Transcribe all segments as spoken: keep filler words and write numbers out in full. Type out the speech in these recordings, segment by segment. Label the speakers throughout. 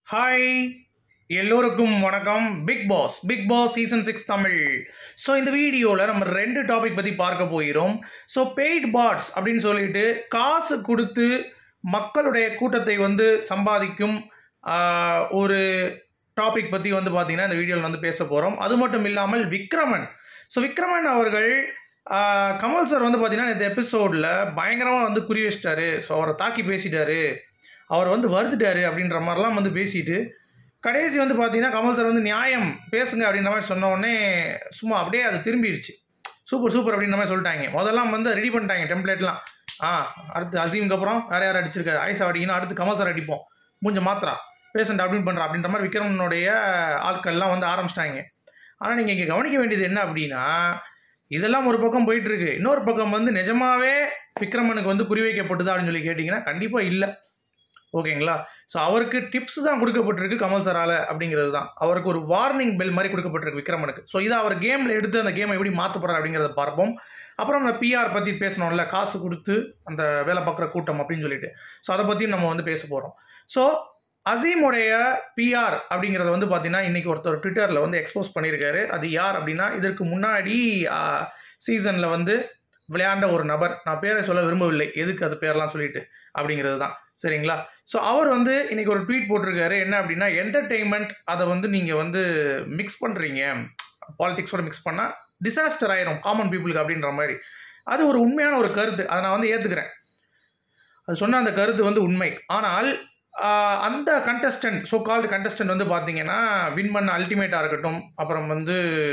Speaker 1: Hi எல்லோருக்கும் வணக்கம். Big boss big boss season six Tamil. So இந்த வீடியோவில் நம்ம ரெண்டு டாபிக் பற்றி பார்க்க போகிறோம். ஸோ பெய்ட் பாட்ஸ் அப்படின்னு சொல்லிட்டு காசு கொடுத்து மக்களுடைய கூட்டத்தை வந்து சம்பாதிக்கும் ஒரு டாபிக் பற்றி வந்து பார்த்தீங்கன்னா இந்த வீடியோவில் வந்து பேச போகிறோம். அது மட்டும் இல்லாமல் விக்ரமன் ஸோ விக்ரமன் அவர்கள் கமல் சார் வந்து பார்த்தீங்கன்னா இந்த எபிசோடில் பயங்கரமாக வந்து குறி வச்சிட்டாரு. ஸோ அவரை தாக்கி பேசிட்டாரு, அவர் வந்து வருதுட்டாரு அப்படின்ற மாதிரிலாம் வந்து பேசிட்டு கடைசி வந்து பார்த்தீங்கன்னா கமல் சார் வந்து நியாயம் பேசுங்க அப்படின்ற மாதிரி சொன்ன உடனே சும்மா அப்படியே அது திரும்பிடுச்சு. சூப்பர் சூப்பர் அப்படின்ற மாதிரி சொல்லிட்டாங்க. முதல்லாம் வந்து ரெடி பண்ணிட்டாங்க டெம்ப்ளேட்லாம். ஆ அடுத்து அசீமுக்கு அப்புறம் வேறு யார் அடிச்சிருக்காரு, ஐசா அடிக்கணும், அடுத்து கமல் சார் அடிப்போம், மூஞ்ச மாத்திரா பேஷண்ட் அப்படின்னு பண்ணுறா அப்படின்ற மாதிரி விக்ரமனுடைய ஆட்கள்லாம் வந்து ஆரம்பிச்சிட்டாங்க. ஆனால் நீங்கள் இங்கே கவனிக்க வேண்டியது என்ன அப்படின்னா, இதெல்லாம் ஒரு பக்கம் போயிட்டுருக்கு, இன்னொரு பக்கம் வந்து நிஜமாவே விக்ரமனுக்கு வந்து குறிவைக்கப்பட்டதா அப்படின்னு சொல்லி கேட்டிங்கன்னா கண்டிப்பாக இல்லை. ஓகேங்களா? ஸோ அவருக்கு டிப்ஸ் தான் கொடுக்கப்பட்டிருக்கு கமல் சாரால் அப்படிங்கிறது தான். அவருக்கு ஒரு வார்னிங் பெல் மாதிரி கொடுக்கப்பட்டிருக்கு விக்ரமனுக்கு. ஸோ இதை அவர் கேமில் எடுத்து அந்த கேமை எப்படி மாற்றப்படுறாரு அப்படிங்கிறத பார்ப்போம். அப்புறம் அந்த பிஆர் பற்றி பேசணும்ல, காசு கொடுத்து அந்த வேலை பார்க்குற கூட்டம் அப்படின்னு சொல்லிட்டு, ஸோ அதை பற்றியும் நம்ம வந்து பேச போகிறோம். ஸோ அசீமுடைய பிஆர் அப்படிங்கிறத வந்து பார்த்தீங்கன்னா இன்றைக்கி ஒருத்தர் ட்விட்டரில் வந்து எக்ஸ்போஸ் பண்ணியிருக்காரு. அது யார் அப்படின்னா, இதற்கு முன்னாடி சீசனில் வந்து விளையாண்ட ஒரு நபர், நான் பேரை சொல்ல விரும்பவில்லை, எதுக்கு அது பேரெலாம் சொல்லிட்டு அப்படிங்கிறது தான். சரிங்களா? ஸோ அவர் வந்து இன்றைக்கி ஒரு ட்வீட் போட்டிருக்காரு. என்ன அப்படின்னா, என்டர்டெயின்மெண்ட் அதை வந்து நீங்கள் வந்து மிக்ஸ் பண்ணுறீங்க, பாலிடிக்ஸோட மிக்ஸ் பண்ணால் டிசாஸ்டர் ஆயிரும் காமன் பீப்புளுக்கு அப்படின்ற மாதிரி. அது ஒரு உண்மையான ஒரு கருத்து, அதை நான் வந்து ஏற்றுக்கிறேன். அது சொன்ன அந்த கருத்து வந்து உண்மை. ஆனால் அந்த கண்டஸ்டன்ட், ஸோ கால்டு கண்டஸ்டன்ட் வந்து பார்த்தீங்கன்னா வின் பண்ண அல்டிமேட்டாக இருக்கட்டும், அப்புறம் வந்து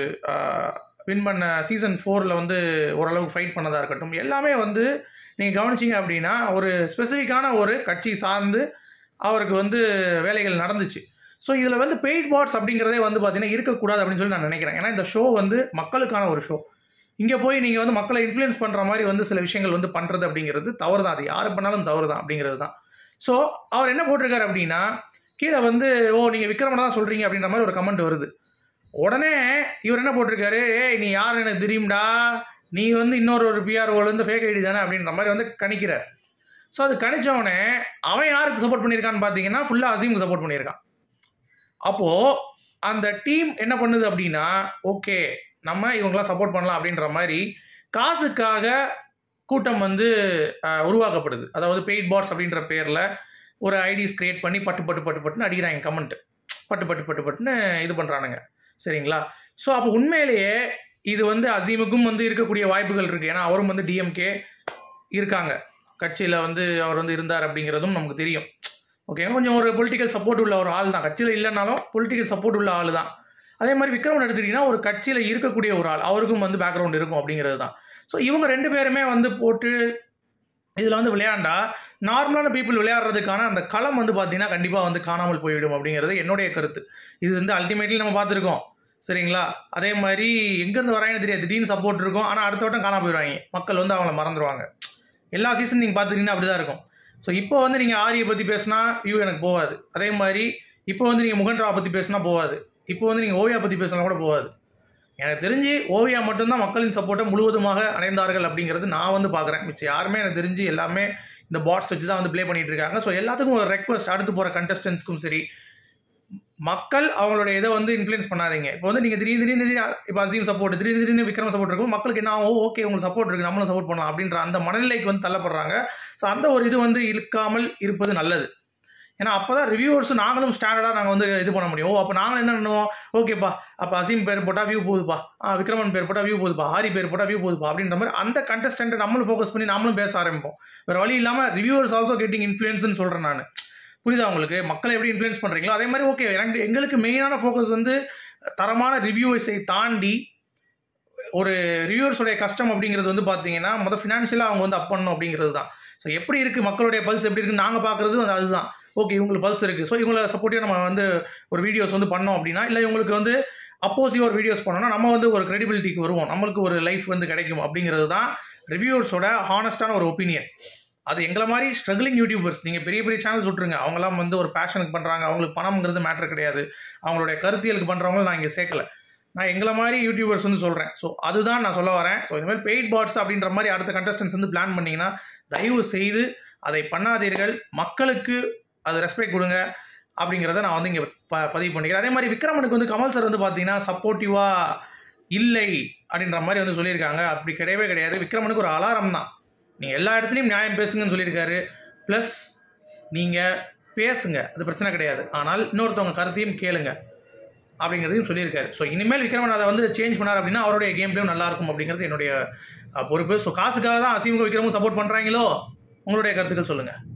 Speaker 1: வின் பண்ண சீசன் ஃபோரில் வந்து ஓரளவுக்கு ஃபைட் பண்ணதாக இருக்கட்டும், எல்லாமே வந்து நீங்கள் கவனிச்சிங்க அப்படின்னா ஒரு ஸ்பெசிஃபிக்கான ஒரு கட்சி சார்ந்து அவருக்கு வந்து வேலைகள் நடந்துச்சு. ஸோ இதில் வந்து பெய்ட் பாட்ஸ் அப்படிங்கிறதே வந்து பார்த்தீங்கன்னா இருக்கக்கூடாது அப்படின்னு சொல்லி நான் நினைக்கிறேன். ஏன்னா இந்த ஷோ வந்து மக்களுக்கான ஒரு ஷோ. இங்கே போய் நீங்கள் வந்து மக்களை இன்ஃப்ளூயன்ஸ் பண்ணுற மாதிரி வந்து சில விஷயங்கள் வந்து பண்ணுறது அப்படிங்கிறது தவறு தான். அது யார் பண்ணாலும் தவறு தான் அப்படிங்கிறது தான். ஸோ அவர் என்ன போட்டிருக்காரு அப்படின்னா, கீழே வந்து ஓ நீங்கள் விக்ரமனை தான் சொல்கிறீங்க அப்படின்ற மாதிரி ஒரு கமெண்ட் வருது. உடனே இவர் என்ன போட்டிருக்காரு, ஏய் நீ யார் எனக்கு தெரியும்டா, நீ வந்து இன்னொரு ஒரு பிஆர்ஓல வந்து ஃபேக் ஐடி தானே அப்படின்ற மாதிரி வந்து கணிக்கிறார். ஸோ அது கணிச்சவனே அவன் யாருக்கு சப்போர்ட் பண்ணியிருக்கான்னு பார்த்தீங்கன்னா ஃபுல்லாக அசீமுக்கு சப்போர்ட் பண்ணியிருக்கான். அப்போது அந்த டீம் என்ன பண்ணுது அப்படின்னா, ஓகே நம்ம இவங்களாம் சப்போர்ட் பண்ணலாம் அப்படின்ற மாதிரி காசுக்காக கூட்டம் வந்து உருவாக்கப்படுது. அதாவது பெய்ட் பாட்ஸ் அப்படின்ற பேரில் ஒரு ஐடிஸ் கிரியேட் பண்ணி பட்டு பட்டு பட்டு பட்டுன்னு அடிக்கிறாங்க கமெண்ட், பட்டு பட்டு பட்டு பட்டுன்னு இது பண்ணுறானுங்க. சரிங்களா? ஸோ அப்போ உண்மையிலேயே இது வந்து அசீமுக்கும் வந்து இருக்கக்கூடிய வாய்ப்புகள் இருக்குது. ஏன்னா அவரும் வந்து டிஎம்கே இருக்காங்க, கட்சியில் வந்து அவர் வந்து இருந்தார் அப்படிங்கிறதும் நமக்கு தெரியும். ஓகே, கொஞ்சம் ஒரு பொலிட்டிக்கல் சப்போர்ட் உள்ள ஒரு ஆள் தான், கட்சியில் இல்லைனாலும் பொலிட்டிக்கல் சப்போர்ட் உள்ள ஆள் தான். அதே மாதிரி விக்ரமன் எடுத்துக்கிட்டிங்கன்னா ஒரு கட்சியில் இருக்கக்கூடிய ஒரு ஆள், அவருக்கும் வந்து பேக்ரவுண்ட் இருக்கும் அப்படிங்கிறது தான். ஸோ இவங்க ரெண்டு பேருமே வந்து போட்டு இதில் வந்து விளையாண்டா நார்மலான பீப்புள் விளையாடுறதுக்கான அந்த களம் வந்து பார்த்தீங்கன்னா கண்டிப்பாக வந்து காணாமல் போய்விடும் அப்படிங்கிறது என்னுடைய கருத்து. இது வந்து அல்டிமேட்லி நம்ம பார்த்துருக்கோம். சரிங்களா? அதே மாதிரி எங்கேருந்து வராங்கன்னு தெரியாது, திடீர்னு சப்போர்ட் இருக்கும், ஆனால் அடுத்த வட்டம் காணாமல் போயிடுவாங்க, மக்கள் வந்து அவங்கள மறந்துடுவாங்க. எல்லா சீசன் நீங்கள் பார்த்துக்கிட்டிங்கன்னா அப்படி தான் இருக்கும். ஸோ இப்போ வந்து நீங்கள் ஆரியை பற்றி பேசினா வியூ எனக்கு போகாது. அதே மாதிரி இப்போ வந்து நீங்கள் முகன்ராவை பற்றி பேசினா போகாது. இப்போ வந்து நீங்கள் ஓவியா பற்றி பேசினா கூட போகாது. எனக்கு தெரிஞ்சு ஓவியா மட்டும்தான் மக்களின் சப்போர்ட்டை முழுவதுமாக அடைந்தார்கள் அப்படிங்கிறது நான் வந்து பார்க்குறேன். மிச்சம் யாருமே எனக்கு தெரிஞ்சு எல்லாமே இந்த பாட்ஸ் வச்சு தான் வந்து ப்ளே பண்ணிகிட்டு இருக்காங்க. ஸோ எல்லாத்துக்கும் ஒரு ரெக்வஸ்ட், அடுத்து போகிற கண்டஸ்டன்ஸ்க்கும் சரி, மக்கள் அவங்களுடைய இதை வந்து இன்ஃப்ளூயன்ஸ் பண்ணாதீங்க. இப்போ வந்து நீங்கள் திடீர்னு திடீர்னு திடீர்னு இப்போ அசீம் சப்போர்ட், திடீர்னு திடீர்னு விக்ரம் சப்போர்ட் இருக்கும், மக்களுக்கு என்ன ஆகும், ஓகே உங்களுக்கு சப்போர்ட் இருக்குது நம்மளும் சப்போர்ட் பண்ணலாம் அப்படின்ற அந்த மனநிலைக்கு வந்து தள்ளப்படுறாங்க. ஸோ அந்த ஒரு இது வந்து இருக்காமல் இருப்பது நல்லது. ஏன்னா அப்போ தான் ரிவ்யூவர்ஸ் நாங்களும் ஸ்டாண்டர்டாக நாங்கள் வந்து இது பண்ண முடியும். ஓ அப்போ நாங்களும் என்ன பண்ணுவோம், ஓகேப்பா அப்போ அசீம் பேர் போட்டால் வியூ போகுதுப்பா, விக்ரமன் பேர் போட்டால் வியூ போகுதுப்பா, ஆரி பேர் போட்டால் வியூ போகுதுப்பா அப்படின்ற மாதிரி அந்த கண்டஸ்டன்ட்டை நம்மளும் ஃபோக்கஸ் பண்ணி நம்மளும் பேச ஆரம்பிப்போம். வேறு வழி இல்லாமல் ரிவ்யூவர்ஸ் ஆல்சோ கெட்டிங் இன்ஃப்ளூயன்ஸ்னு சொல்கிறேன் நான். புரியுதா உங்களுக்கு? மக்களை எப்படி இன்ஃப்ளூயன்ஸ் பண்ணுறீங்களோ அதே மாதிரி ஓகே, எனக்கு எங்களுக்கு மெயினான ஃபோக்கஸ் வந்து தரமான ரிவ்யூவர்ஸை தாண்டி ஒரு ரிவ்யூவர்ஸோடைய கஷ்டம் அப்படிங்கிறது வந்து பார்த்தீங்கன்னா மொதல் ஃபினான்ஷியலாக அவங்க வந்து அப் பண்ணணும் அப்படிங்கிறது தான். ஸோ எப்படி இருக்குது மக்களுடைய பல்ஸ் எப்படி இருக்குன்னு நாங்கள் பார்க்குறது வந்து அதுதான். ஓகே இவங்களுக்கு பல்ஸ் இருக்குது, ஸோ இவங்களை சப்போர்ட்டிவாக நம்ம வந்து ஒரு வீடியோஸ் வந்து பண்ணோம் அப்படின்னா, இல்லை இவங்களுக்கு வந்து அப்போசிவ் ஒரு வீடியோஸ் பண்ணோம்னா நம்ம வந்து ஒரு கிரெடிபிலிட்டிக்கு வருவோம், நம்மளுக்கு ஒரு லைஃப் வந்து கிடைக்கும் அப்படிங்கிறது தான் ரிவ்யூவர்ஸோட ஹானஸ்டான ஒரு ஒப்பீனியன். அது எங்களை மாதிரி ஸ்ட்ரகிளிங் யூடியூபர்ஸ், நீங்கள் பெரிய பெரிய சேனல்ஸ் விட்டுருங்க, அவங்களாம் வந்து ஒரு பேஷனுக்கு பண்ணுறாங்க, அவங்களுக்கு பணம்ங்கிறது மேட்ரு கிடையாது, அவங்களுடைய கருத்தியலுக்கு பண்ணுறவங்களும் நான் இங்கே சேர்க்கலை, நான் எங்களை மாதிரி யூடியூபர்ஸ் வந்து சொல்கிறேன். ஸோ அதுதான் நான் சொல்ல வரேன். ஸோ இந்த மாதிரி பெய்ட் பாட்ஸ் அப்படின்ற மாதிரி அடுத்த கண்டஸ்டன்ஸ் வந்து பிளான் பண்ணிங்கன்னா தயவு செய்து அதை பண்ணாதீர்கள். மக்களுக்கு அது ரெஸ்பெக்ட் கொடுங்க. அப்படிங்கிறத நான் வந்து இங்கே ப பதிவு பண்ணிக்கிறேன். அதே மாதிரி விக்ரமனுக்கு வந்து கமல் சார் வந்து பார்த்தீங்கன்னா சப்போர்ட்டிவாக இல்லை அப்படின்ற மாதிரி வந்து சொல்லியிருக்காங்க. அப்படி கிடையவே கிடையாது. விக்ரமனுக்கு ஒரு அலாரம் தான். நீங்கள் எல்லா இடத்துலையும் நியாயம் பேசுங்கன்னு சொல்லியிருக்காரு. ப்ளஸ் நீங்கள் பேசுங்க, அது பிரச்சனை கிடையாது. ஆனால் இன்னொருத்தவங்க கருத்தையும் கேளுங்க அப்படிங்கிறதையும் சொல்லியிருக்காரு. ஸோ இனிமேல் விக்ரமன் அதை வந்து சேஞ்ச் பண்ணார் அப்படின்னா அவருடைய கேம் பிளேயும் நல்லாயிருக்கும் அப்படிங்கிறது என்னுடைய பொறுப்பு. ஸோ காசுக்காக தான் அசீமுக்கு விக்ரமும் சப்போர்ட் பண்ணுறாங்களோ? உங்களுடைய கருத்துக்கள் சொல்லுங்கள்.